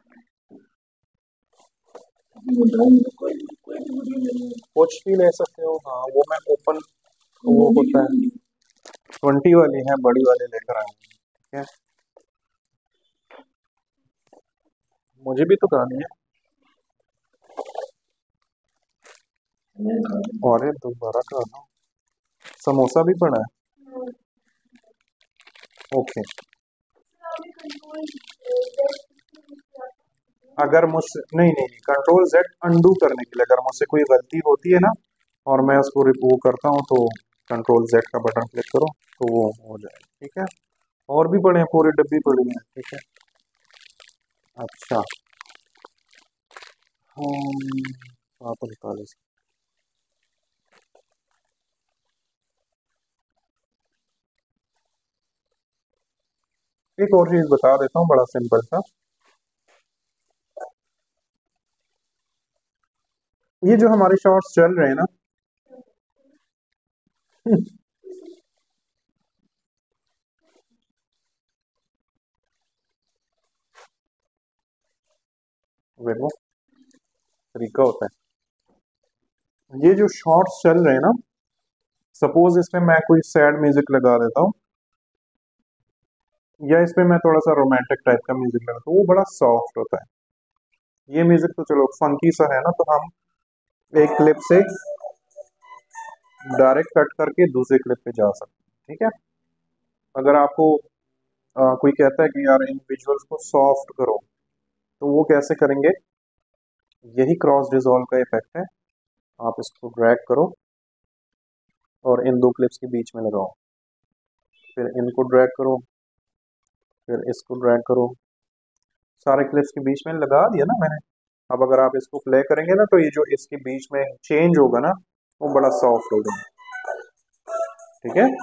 कुछ भी ले सकते हो। हाँ, वो मैं ओपन, वो होता है, ट्वेंटी वाली है, बड़ी वाली लेकर आए। ठीक है, मुझे भी तो कहानी है। और दोबारा कहना, समोसा भी पड़ा है। ओके, अगर मुझसे नहीं नहीं कंट्रोल जेड अंडू करने के लिए, अगर मुझसे कोई गलती होती है ना और मैं उसको रिमूव करता हूँ तो कंट्रोल जेड का बटन क्लिक करो तो वो हो जाए। ठीक है, और भी पड़े हैं, पूरी डब्बी पड़ी है। ठीक है, अच्छा हम आप उनतालीस, एक और चीज बता देता हूँ, बड़ा सिंपल सा। ये जो हमारे शॉर्ट्स चल रहे हैं ना देखो तरीका होता है, ये जो शॉर्ट्स चल रहे हैं ना, सपोज इसमें मैं कोई सैड म्यूजिक लगा देता हूँ या इसमें मैं थोड़ा सा रोमांटिक टाइप का म्यूजिक लगा, तो वो बड़ा सॉफ्ट होता है। ये म्यूजिक तो चलो फंकी सा है ना, तो हम एक क्लिप से डायरेक्ट कट करके दूसरे क्लिप पे जा सकते हैं। ठीक है, अगर आपको आ, कोई कहता है कि यार इन विजुअल्स को सॉफ्ट करो, तो वो कैसे करेंगे? यही क्रॉस डिसॉल्व का इफेक्ट है। आप इसको ड्रैग करो और इन दो क्लिप्स के बीच में लगाओ, फिर इनको ड्रैग करो, फिर इसको ड्रैग करो, सारे क्लिप्स के बीच में लगा दिया ना मैंने। अब अगर आप इसको प्ले करेंगे ना, तो ये जो इसके बीच में चेंज होगा ना, वो बड़ा सॉफ्ट होगा। ठीक है,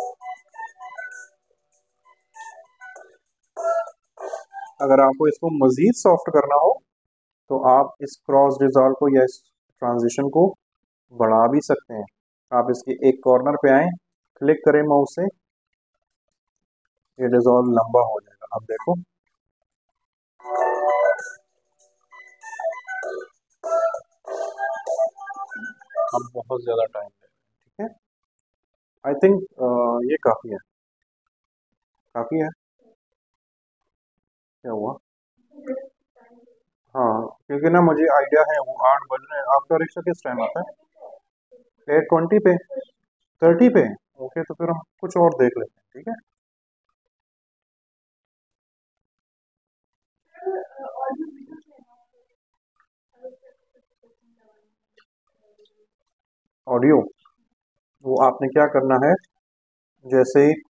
अगर आपको इसको मजीद सॉफ्ट करना हो तो आप इस क्रॉस डिसॉल्व को या इस ट्रांजिशन को बढ़ा भी सकते हैं। आप इसके एक कॉर्नर पे आए, क्लिक करें माउस से, ये डिसॉल्व लंबा हो जाएगा। अब देखो, अब बहुत ज्यादा टाइम लगेगा। ठीक है, आई थिंक ये काफी है, काफी है। क्या हुआ? हाँ, क्योंकि ना मुझे आइडिया है वो आठ बज रहे हैं। आपका रिक्शा किस टाइम आता है? एट ट्वेंटी पे, थर्टी पे। ओके, तो फिर हम कुछ और देख लेते हैं। ठीक है, ऑडियो, वो आपने क्या करना है, जैसे ही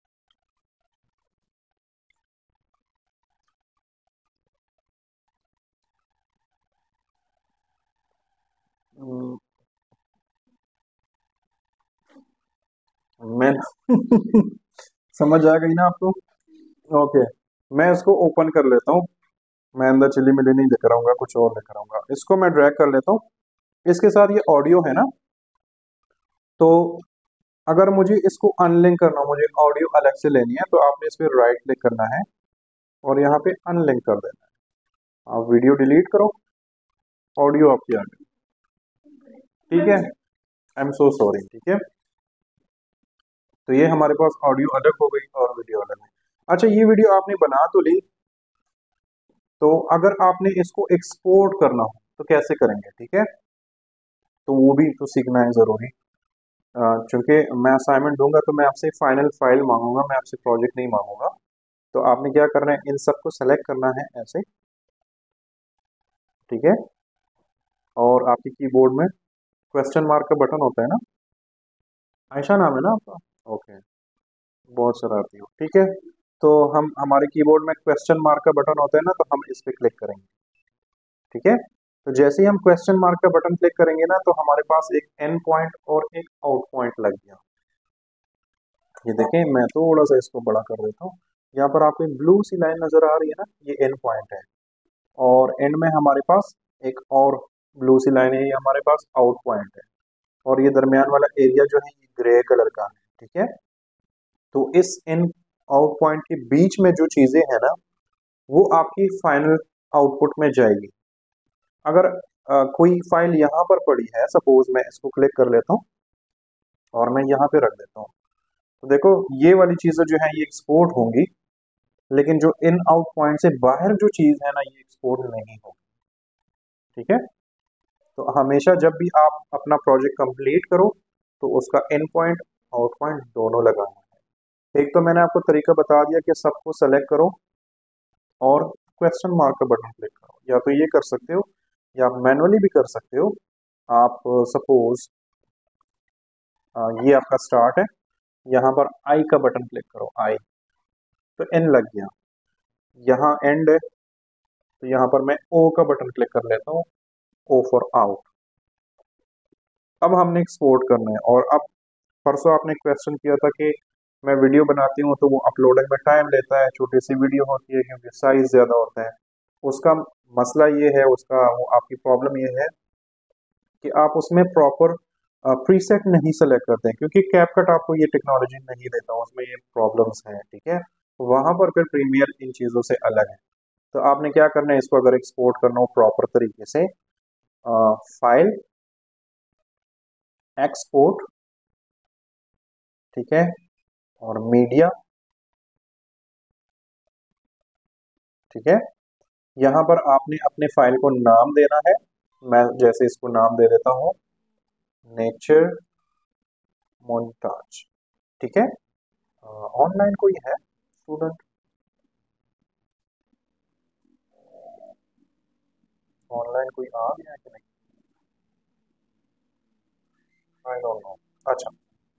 हम्म, मैं समझ आ गई ना आपको? ओके, मैं इसको ओपन कर लेता हूँ। मैं अंदर चिली मिली नहीं लेकर आऊंगा, कुछ और लेकर आऊंगा। इसको मैं ड्रैग कर लेता हूँ। इसके साथ ये ऑडियो है ना, तो अगर मुझे इसको अनलिंक करना हो, मुझे ऑडियो अलग से लेनी है, तो आपने इस पर राइट क्लिक करना है और यहाँ पे अनलिंक कर देना है। आप वीडियो डिलीट करो, ऑडियो आपकी आ गई। ठीक है, आई एम सो सॉरी। ठीक है, तो ये हमारे पास ऑडियो अलग हो गई और वीडियो अलग है। अच्छा, ये वीडियो आपने बना तो ली, तो अगर आपने इसको एक्सपोर्ट करना हो तो कैसे करेंगे? ठीक है, तो वो भी तो सीखना है ज़रूरी। अ, चूंकि मैं असाइनमेंट दूंगा तो मैं आपसे फाइनल फाइल मांगूंगा, मैं आपसे प्रोजेक्ट नहीं मांगूंगा। तो आपने क्या करना है, इन सबको सेलेक्ट करना है ऐसे। ठीक है, और आपके कीबोर्ड में क्वेश्चन मार्क का बटन होता है ना, आयशा नाम है ना आपका? ओके, बहुत शरारती हो। ठीक है, तो हम हमारे कीबोर्ड में क्वेश्चन मार्क का बटन होता है ना, तो हम इस पे क्लिक करेंगे। ठीक है, तो जैसे ही हम क्वेश्चन मार्क का बटन क्लिक करेंगे ना, तो हमारे पास एक एन पॉइंट और एक आउट पॉइंट लग गया। ये देखें, मैं थोड़ा सा इसको बड़ा कर देता हूँ। यहाँ पर आपको एक ब्लू सी लाइन नजर आ रही है ना, ये एन पॉइंट है। और एंड में हमारे पास एक और ब्लू सी लाइन है, ये हमारे पास आउट पॉइंट है। और ये दरमियान वाला एरिया जो है ये ग्रे कलर का है। ठीक है, तो इस इन आउट पॉइंट के बीच में जो चीजें हैं ना, वो आपकी फाइनल आउटपुट में जाएगी। अगर अ, कोई फाइल यहाँ पर पड़ी है, सपोज मैं इसको क्लिक कर लेता हूँ और मैं यहाँ पे रख देता हूँ, तो देखो ये वाली चीजें जो है ये एक्सपोर्ट होंगी, लेकिन जो इन आउट पॉइंट से बाहर जो चीज है ना, ये एक्सपोर्ट नहीं होगी। ठीक है, तो हमेशा जब भी आप अपना प्रोजेक्ट कंप्लीट करो, तो उसका इन पॉइंट आउट पॉइंट दोनों लगाना है। एक तो मैंने आपको तरीका बता दिया कि सबको सेलेक्ट करो और क्वेश्चन मार्क का बटन क्लिक करो, या तो ये कर सकते हो या आप मैनुअली भी कर सकते हो। आप सपोज ये आपका स्टार्ट है, यहाँ पर आई का बटन क्लिक करो, आई तो एन लग गया, यहाँ एंड है तो यहाँ पर मैं ओ का बटन क्लिक कर लेता हूँ, ओ फॉर आउट। अब हमने एक्सपोर्ट करना है, और अब परसों आपने क्वेश्चन किया था कि मैं वीडियो बनाती हूँ तो वो अपलोडिंग में टाइम लेता है, छोटी सी वीडियो होती है क्योंकि साइज ज़्यादा होता है। उसका मसला ये है, उसका वो आपकी प्रॉब्लम ये है कि आप उसमें प्रॉपर प्रीसेट नहीं सेलेक्ट करते हैं, क्योंकि कैपकट आपको ये टेक्नोलॉजी नहीं देता, उसमें ये प्रॉब्लम्स हैं, ठीक है। वहां पर फिर प्रीमियर इन चीज़ों से अलग है। तो आपने क्या करना है, इसको अगर एक्सपोर्ट करना हो प्रॉपर तरीके से, फाइल एक्सपोर्ट, ठीक है, और मीडिया, ठीक है। यहाँ पर आपने अपने फाइल को नाम देना है, मैं जैसे इसको नाम दे देता हूँ नेचर मोन्टाज, ठीक है। ऑनलाइन कोई है स्टूडेंट? ऑनलाइन कोई आ गया है कि नहीं? I don't know. अच्छा,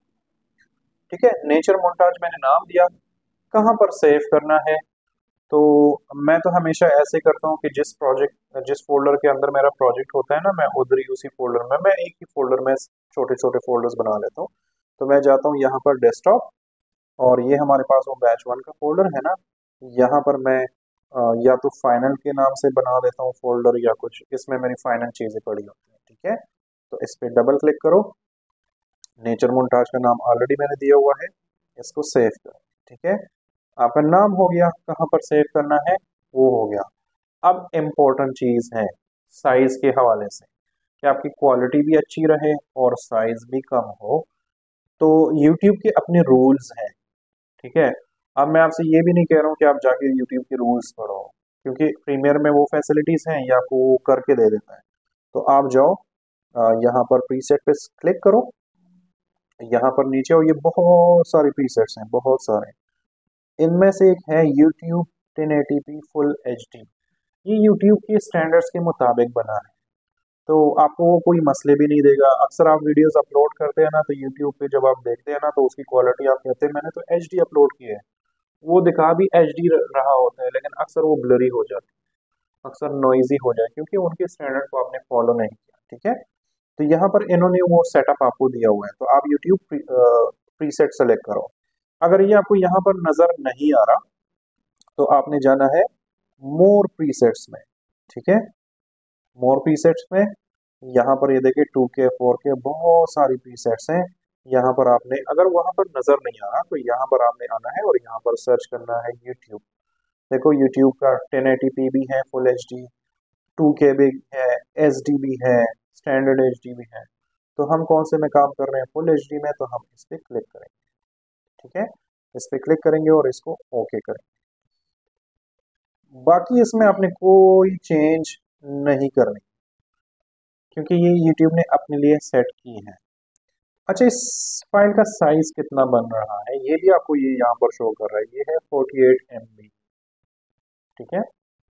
ठीक है, नेचर मोन्टाज मैंने नाम दिया। कहाँ पर सेव करना है, तो मैं तो हमेशा ऐसे करता हूँ कि जिस प्रोजेक्ट जिस फोल्डर के अंदर मेरा प्रोजेक्ट होता है ना, मैं उधर ही उसी फोल्डर में, मैं एक ही फोल्डर में छोटे छोटे फोल्डर्स बना लेता हूँ। तो मैं जाता हूँ यहाँ पर डेस्कटॉप, और ये हमारे पास वो बैच वन का फोल्डर है ना, यहाँ पर मैं अ, या तो फाइनल के नाम से बना देता हूँ फोल्डर, या कुछ इसमें मेरी फाइनल चीज़ें पड़ी होती हैं, ठीक है। तो इस पर डबल क्लिक करो, नेचर मोन्टाज का नाम ऑलरेडी मैंने दिया हुआ है, इसको सेव करो, ठीक है। आपका नाम हो गया, कहाँ पर सेव करना है वो हो गया। अब इम्पोर्टेंट चीज़ है साइज के हवाले से, कि आपकी क्वालिटी भी अच्छी रहे और साइज भी कम हो। तो यूट्यूब के अपने रूल्स हैं, ठीक है। अब मैं आपसे ये भी नहीं कह रहा हूँ कि आप जाके यूट्यूब के रूल्स पढ़ो, क्योंकि प्रीमियर में वो फैसिलिटीज हैं, या आपको वो करके दे देता है। तो आप जाओ, अ, यहाँ पर प्रीसेट पे क्लिक करो, यहाँ पर नीचे, और ये बहुत सारे प्रीसेट्स हैं, बहुत सारे। इनमें से एक है YouTube ten eighty P full H D, ये यूट्यूब के स्टैंडर्ड्स के मुताबिक बना है, तो आपको वो कोई मसले भी नहीं देगा। अक्सर आप वीडियोस अपलोड करते हैं ना, तो यूट्यूब पे जब आप देखते हैं ना, तो उसकी क्वालिटी आप कहते हैं मैंने तो एच डी अपलोड की है, वो दिखा भी एच डी रहा होता है, लेकिन अक्सर वो ब्लरी हो जाती है, अक्सर नॉइजी हो जाए, क्योंकि उनके स्टैंडर्ड को आपने फॉलो नहीं किया, ठीक है। तो यहाँ पर इन्होंने वो सेटअप आपको दिया हुआ है, तो आप यूट्यूब प्री, प्रीसेट सेलेक्ट करो। अगर ये आपको यहाँ पर नजर नहीं आ रहा, तो आपने जाना है मोर प्रीसेट्स में, ठीक है। मोर प्रीसेट्स में यहाँ पर ये देखिए टू के फोर के बहुत सारी प्रीसेट्स हैं। यहाँ पर आपने, अगर वहां पर नजर नहीं आ रहा, तो यहाँ पर आपने आना है और यहाँ पर सर्च करना है यूट्यूब। देखो यूट्यूब का टेन एटी पी भी है, फुल एच डी, टू के भी है, एच डी भी है, स्टैंडर्ड एच डी भी है। तो हम कौन से में काम कर रहे हैं, फुल एच डी में, तो हम इस पर क्लिक करेंगे, ठीक है। इस पर क्लिक करेंगे और इसको ओके करेंगे। बाकी इसमें आपने कोई चेंज नहीं करनी, क्योंकि ये यूट्यूब ने अपने लिए सेट की है। अच्छा, इस फाइल का साइज कितना बन रहा है ये भी आपको ये यहाँ पर शो कर रहा है, ये है फोर्टी एट एम बी, ठीक है।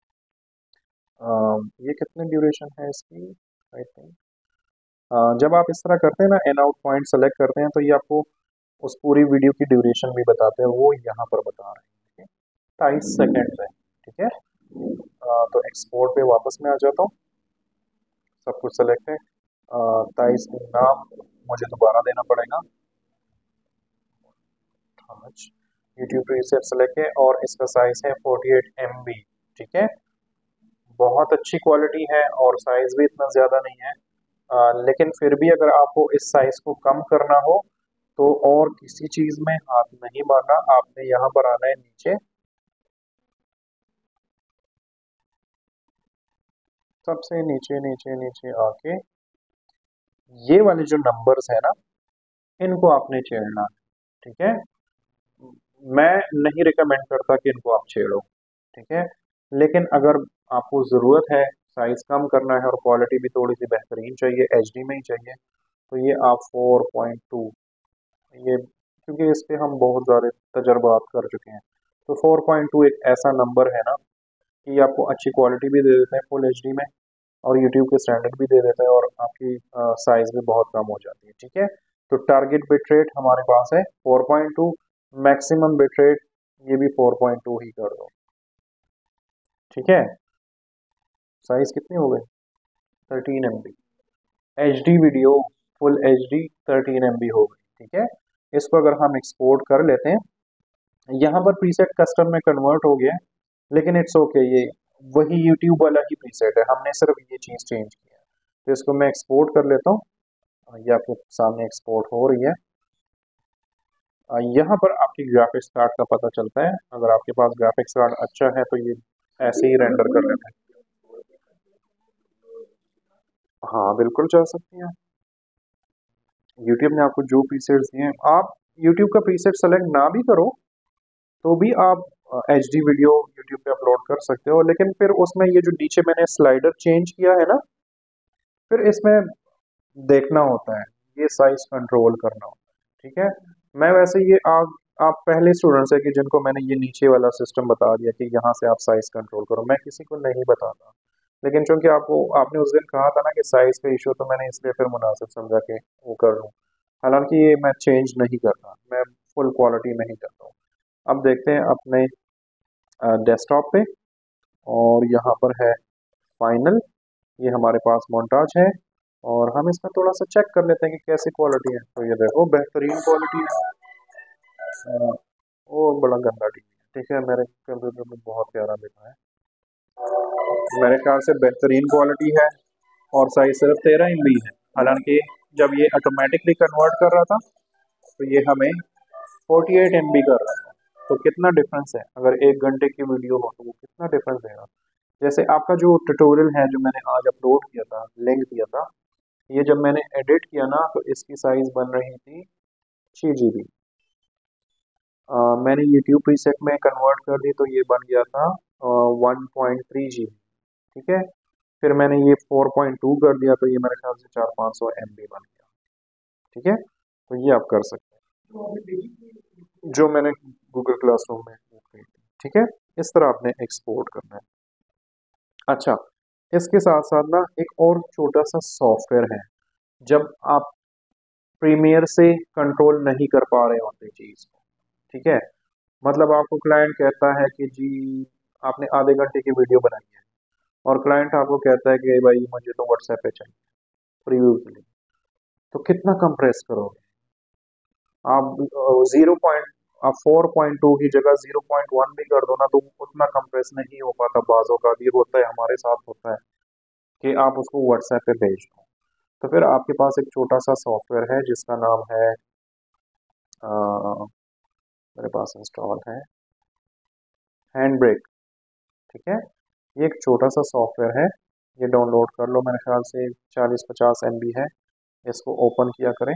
अम, ये कितने ड्यूरेशन है इसकी, आई थिंक जब आप इस तरह करते हैं ना, एन आउट पॉइंट सेलेक्ट करते हैं, तो ये आपको उस पूरी वीडियो की ड्यूरेशन भी बताते हैं, वो यहाँ पर बता रहे हैं, तेईस सेकेंड है, ठीक है। अ, तो एक्सपोर्ट पे वापस में आ जाता हूँ, सब कुछ सेलेक्ट है, तेईस नाम मुझे दोबारा देना पड़ेगा, यूट्यूब प्रीसेट सेलेक्ट है, और इसका साइज है फोर्टी एट एम बी, ठीक है। बहुत अच्छी क्वालिटी है और साइज भी इतना ज़्यादा नहीं है, आ, लेकिन फिर भी अगर आपको इस साइज को कम करना हो, तो और किसी चीज़ में हाथ नहीं मारना, आपने यहाँ पर आना है नीचे, सबसे नीचे नीचे नीचे आके ये वाले जो नंबर्स है ना, इनको आपने छेड़ना, ठीक है। मैं नहीं रिकमेंड करता कि इनको आप छेड़ो, ठीक है। लेकिन अगर आपको ज़रूरत है, साइज कम करना है और क्वालिटी भी थोड़ी सी बेहतरीन चाहिए, एच डी में ही चाहिए, तो ये आप फोर पॉइंट टू, ये क्योंकि इस पे हम बहुत ज़्यादा तजर्बात कर चुके हैं। तो फोर पॉइंट टू एक ऐसा नंबर है ना कि आपको अच्छी क्वालिटी भी दे देते हैं फुल एच डी में, और यूट्यूब के स्टैंडर्ड भी दे देते हैं, और आपकी साइज भी बहुत कम हो जाती है। ठीक है, तो टारगेट बिट रेट हमारे पास है four point two, maximum bit rate ये भी फोर पॉइंट टू ही कर दो। ठीक है, साइज कितनी हो गई, thirteen M B. H D video full H D thirteen M B हो गई। ठीक है, इसको अगर हम एक्सपोर्ट कर लेते हैं, यहाँ पर प्रीसेट कस्टम में कन्वर्ट हो गया, लेकिन इट्स ओके okay, ये वही यूट्यूब वाला ही प्रीसेट है, हमने सिर्फ ये चीज़ चेंज की है। तो इसको मैं एक्सपोर्ट कर लेता हूँ, ये आपके सामने एक्सपोर्ट हो रही है। यहाँ पर आपकी ग्राफिक्स कार्ड का पता चलता है, अगर आपके पास ग्राफिक्स कार्ड अच्छा है तो ये ऐसे ही रेंडर कर लेते हैं। हाँ बिल्कुल जा सकती हैं, यूट्यूब ने आपको जो प्रीसेट्स दिए हैं, आप यूट्यूब का प्रीसेट सेलेक्ट ना भी करो तो भी आप एच डी वीडियो यूट्यूब पे अपलोड कर सकते हो। लेकिन फिर उसमें ये जो नीचे मैंने स्लाइडर चेंज किया है ना, फिर इसमें देखना होता है, ये साइज कंट्रोल करना होता है। ठीक है, मैं वैसे ये आप आप पहले स्टूडेंट्स है कि जिनको मैंने ये नीचे वाला सिस्टम बता दिया कि यहाँ से आप साइज कंट्रोल करो, मैं किसी को नहीं बताता। लेकिन चूंकि आपको आपने उस दिन कहा था ना कि साइज का इशू, तो मैंने इसलिए फिर मुनासिब समझा कि वो कर लूँ। हालांकि ये मैं चेंज नहीं करता, मैं फुल क्वालिटी में ही करता हूँ। अब देखते हैं अपने डेस्कटॉप पे, और यहाँ पर है फाइनल, ये हमारे पास मोन्टाज है, और हम इसमें थोड़ा सा चेक कर लेते हैं कि कैसी क्वालिटी है। तो ये देखो बेहतरीन क्वालिटी है, वो बड़ा गंदा टीवी है। ठीक है, मेरे कंप्यूटर में बहुत प्यारा दिखा है, मेरे ख्याल से बेहतरीन क्वालिटी है, और साइज सिर्फ तेरह एम बी है। हालांकि जब ये ऑटोमेटिकली कन्वर्ट कर रहा था तो ये हमें फोर्टी एट एम बी कर रहा था। तो कितना डिफरेंस है, अगर एक घंटे की वीडियो हो तो वो कितना डिफरेंस देगा। जैसे आपका जो ट्यूटोरियल है जो मैंने आज अपलोड किया था, लिंक दिया था, ये जब मैंने एडिट किया ना तो इसकी साइज बन रही थी छः जी बी, मैंने यूट्यूब प्रीसेट में कन्वर्ट कर दी तो ये बन गया था one point three G B. ठीक है, फिर मैंने ये फोर पॉइंट टू कर दिया तो ये मेरे ख्याल से चार पाँच सौ एम बी बन गया। ठीक है, तो ये आप कर सकते हैं जो मैंने गूगल क्लासरूम में की थी। ठीक है, इस तरह आपने एक्सपोर्ट करना है। अच्छा, इसके साथ साथ ना एक और छोटा सा सॉफ्टवेयर है, जब आप प्रीमियर से कंट्रोल नहीं कर पा रहे होते चीज़ को। ठीक है, मतलब आपको क्लाइंट कहता है कि जी आपने आधे घंटे की वीडियो बनाई है, और क्लाइंट आपको कहता है कि भाई मुझे तो व्हाट्सएप पे चाहिए प्रीव्यू के लिए, तो कितना कंप्रेस करोगे आप? जीरो पॉइंट आप फोर पॉइंट टू की जगह जीरो पॉइंट वन भी कर दो ना तो उतना कंप्रेस नहीं हो पाता। बाजों का भी होता है, हमारे साथ होता है कि आप उसको व्हाट्सएप पे भेज दो। तो फिर आपके पास एक छोटा सा सॉफ्टवेयर है जिसका नाम है आ, मेरे पास इंस्टॉल है हैंड ब्रेक। ठीक है, ये एक छोटा सा सॉफ्टवेयर है, ये डाउनलोड कर लो, मेरे ख्याल से चालीस पचास एम बी है। इसको ओपन किया करें।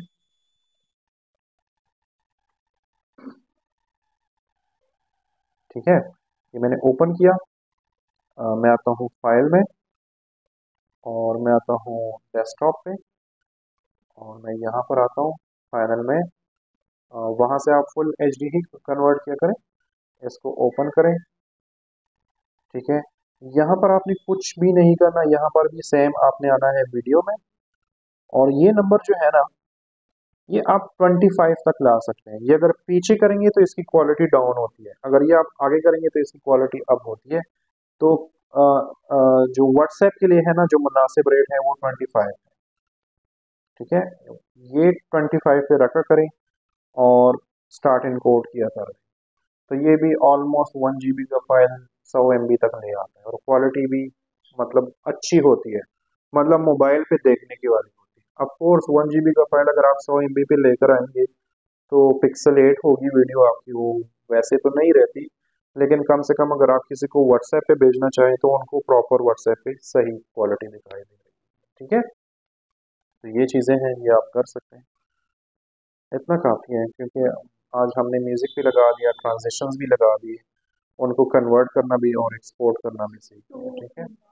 ठीक है, ये मैंने ओपन किया, आ, मैं आता हूँ फाइल में, और मैं आता हूँ डेस्कटॉप पे, और मैं यहाँ पर आता हूँ फाइनल में, वहाँ से आप फुल एच डी ही कन्वर्ट किया करें। इसको ओपन करें। ठीक है, यहाँ पर आपने कुछ भी नहीं करना, यहाँ पर भी सेम आपने आना है वीडियो में, और ये नंबर जो है ना ये आप ट्वेंटी फाइव तक ला सकते हैं। ये अगर पीछे करेंगे तो इसकी क्वालिटी डाउन होती है, अगर ये आप आगे करेंगे तो इसकी क्वालिटी अप होती है। तो आ, आ, जो व्हाट्सएप के लिए है ना जो मुनासिब रेट है वो ट्वेंटी फाइव है। ठीक है, ये ट्वेंटी फाइव पे रखा करें, और स्टार्ट इन कोड किया करें, तो ये भी ऑलमोस्ट वन जी बी का फाइल सौ एम बी तक ले आता है, और क्वालिटी भी मतलब अच्छी होती है, मतलब मोबाइल पे देखने की वाली होती है। Of course one G B का फाइल अगर आप सौ एम बी पे लेकर आएंगे तो पिक्सलेट होगी वीडियो आपकी, वो वैसे तो नहीं रहती, लेकिन कम से कम अगर आप किसी को व्हाट्सएप पे भेजना चाहें तो उनको प्रॉपर व्हाट्सएप पे सही क्वालिटी दिखाई देगी। ठीक है, तो ये चीज़ें हैं, ये आप कर सकते हैं, इतना काफ़ी है, क्योंकि आज हमने म्यूज़िक भी लगा दिया, ट्रांजिशंस भी लगा दिए, उनको कन्वर्ट करना भी और एक्सपोर्ट करना भी सीख लिया। ठीक है।